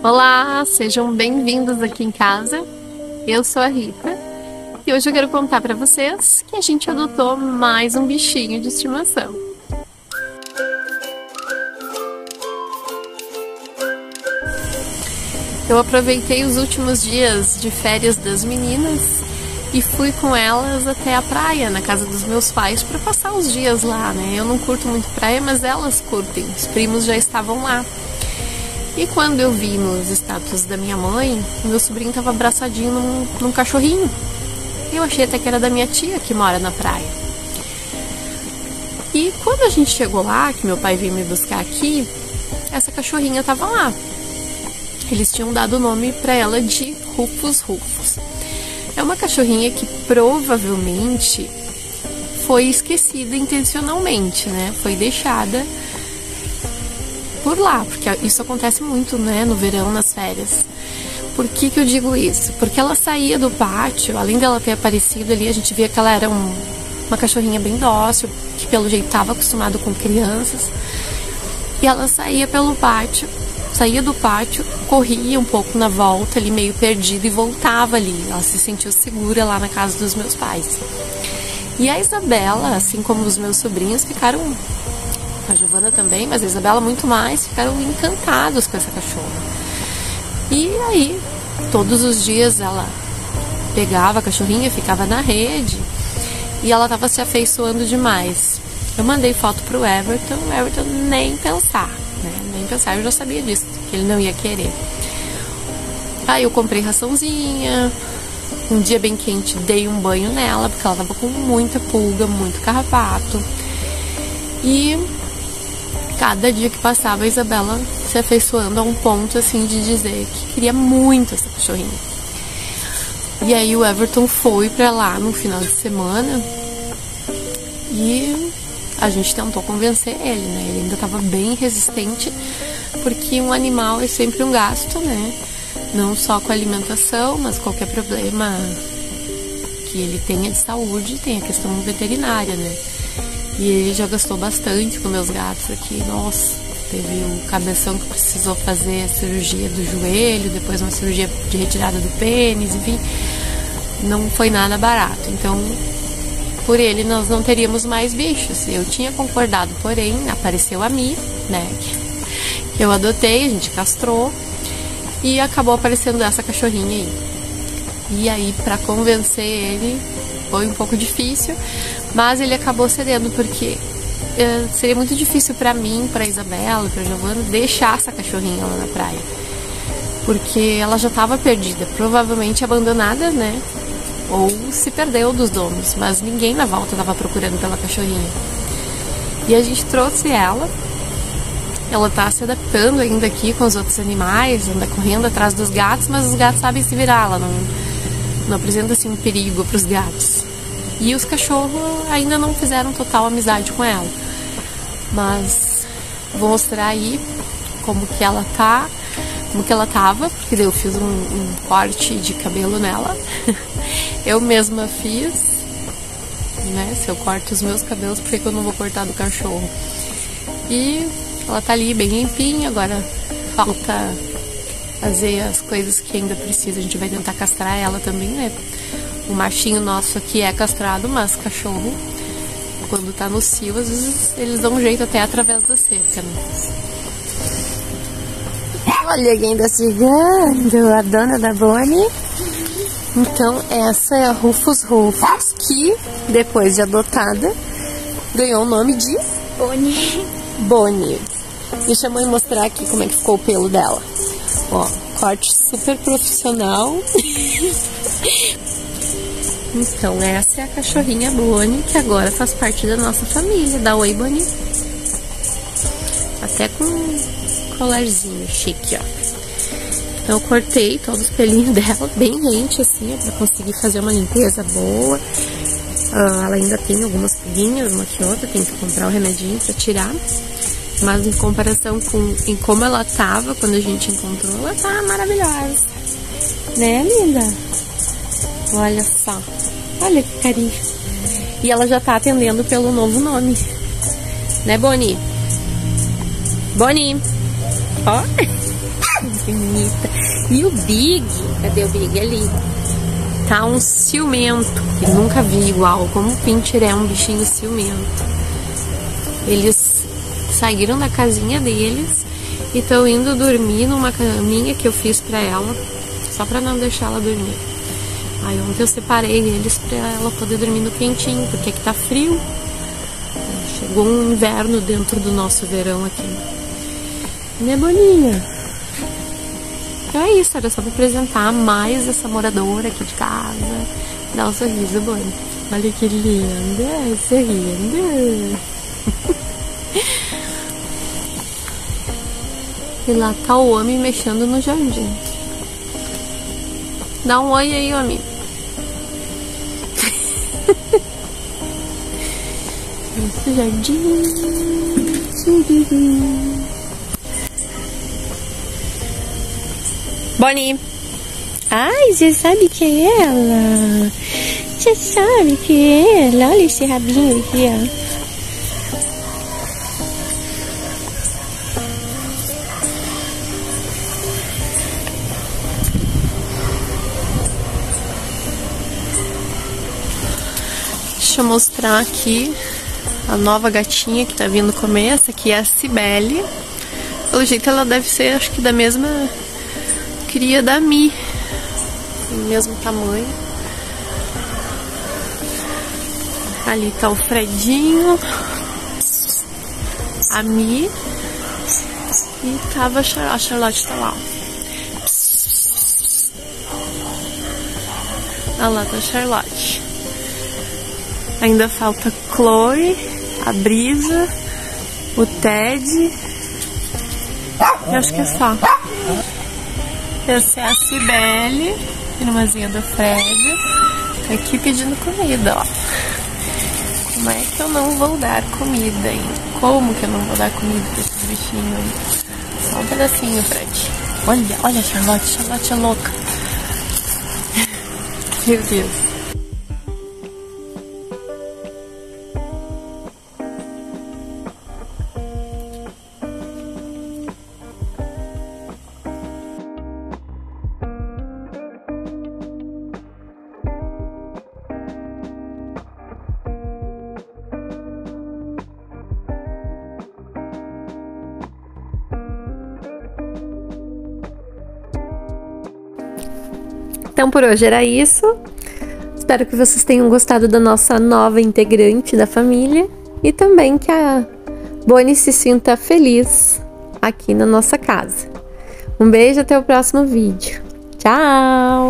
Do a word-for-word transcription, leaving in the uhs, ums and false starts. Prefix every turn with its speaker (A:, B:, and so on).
A: Olá, sejam bem-vindos aqui em casa. Eu sou a Rita e hoje eu quero contar para vocês que a gente adotou mais um bichinho de estimação. Eu aproveitei os últimos dias de férias das meninas e fui com elas até a praia, na casa dos meus pais, para passar os dias lá, né? Eu não curto muito praia, mas elas curtem. Os primos já estavam lá. E quando eu vi nos status da minha mãe, meu sobrinho estava abraçadinho num, num cachorrinho. Eu achei até que era da minha tia que mora na praia. E quando a gente chegou lá, que meu pai veio me buscar aqui, essa cachorrinha estava lá. Eles tinham dado o nome para ela de Rufus Rufus. É uma cachorrinha que provavelmente foi esquecida intencionalmente, né? Foi deixada por lá, porque isso acontece muito, né, no verão, nas férias. Por que que eu digo isso? Porque ela saía do pátio, além dela ter aparecido ali, a gente via que ela era um, uma cachorrinha bem dócil, que pelo jeito estava acostumada com crianças. E ela saía pelo pátio, saía do pátio, corria um pouco na volta ali, meio perdida, e voltava ali. Ela se sentiu segura lá na casa dos meus pais. E a Isabela, assim como os meus sobrinhos, ficaram... A Giovana também, mas a Isabela muito mais, ficaram encantados com essa cachorra. E aí, todos os dias ela pegava a cachorrinha, ficava na rede e ela estava se afeiçoando demais. Eu mandei foto pro Everton, o Everton nem pensar, né? Nem pensar, eu já sabia disso, que ele não ia querer. Aí eu comprei raçãozinha, um dia bem quente dei um banho nela, porque ela tava com muita pulga, muito carrapato. E cada dia que passava, a Isabela se afeiçoando a um ponto assim de dizer que queria muito essa cachorrinha. E aí o Everton foi pra lá no final de semana e a gente tentou convencer ele, né? Ele ainda estava bem resistente, porque um animal é sempre um gasto, né? Não só com a alimentação, mas qualquer problema que ele tenha de saúde, tem a questão veterinária, né? E ele já gastou bastante com meus gatos aqui. Nossa, teve o cabeção que precisou fazer a cirurgia do joelho, depois uma cirurgia de retirada do pênis, enfim. Não foi nada barato. Então, por ele, nós não teríamos mais bichos. Eu tinha concordado, porém, apareceu a Mi, né? Que eu adotei, a gente castrou. E acabou aparecendo essa cachorrinha aí. E aí, pra convencer ele, foi um pouco difícil. Mas ele acabou cedendo, porque é, seria muito difícil pra mim, pra Isabela, pra Giovana, deixar essa cachorrinha lá na praia. Porque ela já estava perdida, provavelmente abandonada, né? Ou se perdeu dos donos, mas ninguém na volta estava procurando pela cachorrinha. E a gente trouxe ela. Ela tá se adaptando ainda aqui com os outros animais, anda correndo atrás dos gatos, mas os gatos sabem se virar, ela não, não apresenta assim um perigo pros gatos. E os cachorros ainda não fizeram total amizade com ela. Mas vou mostrar aí como que ela tá, como que ela tava, porque daí eu fiz um, um corte de cabelo nela. Eu mesma fiz, né? Se eu corto os meus cabelos, por que eu não vou cortar do cachorro? E ela tá ali bem limpinha, agora falta fazer as coisas que ainda precisa. A gente vai tentar castrar ela também, né? O machinho nosso aqui é castrado, mas cachorro, quando tá no cio, às vezes eles dão um jeito até através da cerca, né? Olha quem tá chegando, a dona da Bonnie. Então essa é a Rufus Rufus, que depois de adotada, ganhou o nome de
B: Bonnie.
A: Bonnie. Deixa a mãe mostrar aqui como é que ficou o pelo dela. Ó, corte super profissional. Então, essa é a cachorrinha Bonnie, que agora faz parte da nossa família. Dá oi, Bonnie. Até com um colarzinho chique, ó. Então, eu cortei todos os pelinhos dela, bem rente, assim, pra conseguir fazer uma limpeza boa. Ah, ela ainda tem algumas pulguinhas, uma que outra, tem que comprar o remedinho pra tirar. Mas em comparação com em como ela tava quando a gente encontrou, ela tá maravilhosa. Né, linda? Olha só. Olha que carinho. E ela já tá atendendo pelo novo nome. Né, Bonnie? Bonnie. Ó. Bonita. E o Big, cadê o Big? Ali. Tá um ciumento, que nunca vi igual. Como o Pincher é um bichinho ciumento. Eles saíram da casinha deles e estão indo dormir numa caminha que eu fiz pra ela, só pra não deixar ela dormir. Aí ontem eu separei eles pra ela poder dormir no quentinho, porque aqui tá frio. Chegou um inverno dentro do nosso verão aqui. Né, boninha? Então é isso, era só pra apresentar mais essa moradora aqui de casa. Dá um sorriso, Bonnie. Olha que linda, sorrindo. E lá tá o homem mexendo no jardim. Dá um oi aí, homem. Esse jardim. Bonnie. Ai, você sabe que é ela? Você sabe que é ela? Olha esse rabinho aqui, ó. Deixa eu mostrar aqui a nova gatinha que tá vindo comer. Essa aqui é a Cibele. Pelo jeito ela deve ser, acho que da mesma cria da Mi. Tem o mesmo tamanho. Ali tá o Fredinho, a Mi. E tava a Charlotte, tá lá. Olha lá, tá a Charlotte. Ainda falta Chloe, a Brisa, o Ted. E acho que é só. Essa é a Cibele, irmãzinha do Fred. Tá aqui pedindo comida, ó. Como é que eu não vou dar comida, hein? Como que eu não vou dar comida pra esses bichinhos aí? Só um pedacinho, Fred. Olha, olha a Charlotte, Charlotte é louca. Meu Deus. Então por hoje era isso. Espero que vocês tenham gostado da nossa nova integrante da família e também que a Bonnie se sinta feliz aqui na nossa casa. Um beijo, até o próximo vídeo. Tchau!